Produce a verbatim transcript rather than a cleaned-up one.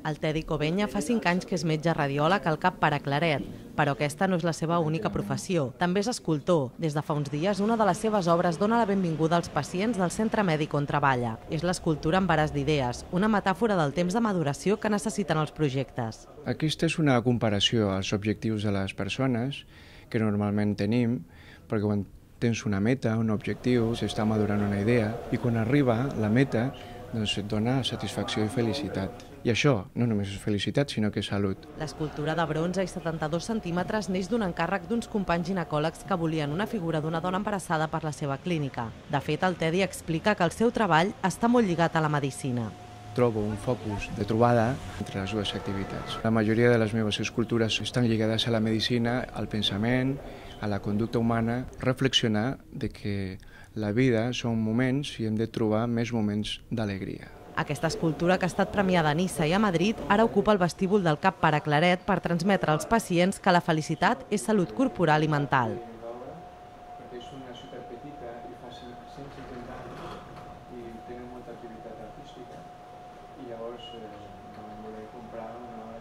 El Tedi Covenya fa cinc anys que és metge radiòleg al CAP Paraclaret, però aquesta no és la seva única professió. També és escultor. Des de fa uns dies, una de les seves obres dona la benvinguda als pacients del centre mèdic on treballa. És l'escultura embaràs d'idees, una metàfora del temps de maduració que necessiten els projectes. Aquesta és una comparació als objectius de les persones que normalment tenim, perquè quan tens una meta, un objectiu, s'està madurant una idea, i quan arriba la meta, doncs et dona satisfacció i felicitat. I això no només és felicitat, sinó que és salut. L'escultura de bronze i setanta-dos centímetres neix d'un encàrrec d'uns companys ginecòlegs que volien una figura d'una dona embarassada per la seva clínica. De fet, el Tedi explica que el seu treball està molt lligat a la medicina. Trobo un focus de trobada entre les dues activitats. La majoria de les meves escultures estan lligades a la medicina, al pensament, a la conducta humana, reflexionar de que la vida són moments i hem de trobar més moments d'alegria. Aquesta escultura, que ha estat premiada a Niça i a Madrid, ara ocupa el vestíbul del CAP Paraclaret per transmetre als pacients que la felicitat és salut corporal i mental. Perquè és una ciutat petita i fa cent cinquanta anys i tenen molta activitat artística i llavors vam voler comprar una